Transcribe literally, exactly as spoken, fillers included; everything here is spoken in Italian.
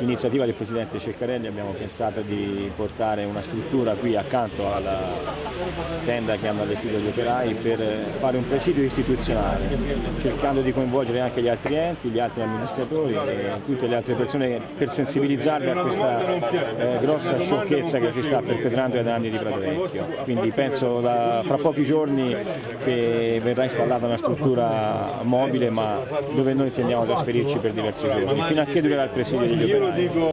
su iniziativa del Presidente Ceccarelli abbiamo pensato di portare una struttura qui accanto alla tenda che hanno allestito gli operai per fare un presidio istituzionale, cercando di coinvolgere anche gli altri enti, gli altri amministratori e tutte le altre persone per sensibilizzarli a questa eh, grossa sciocchezza che si sta perpetrando ai danni di Prato Vecchio. Quindi penso da, fra pochi giorni che verrà installata una struttura mobile, ma dove noi intendiamo trasferirci per diversi giorni, fino a che durerà il presidio degli operai.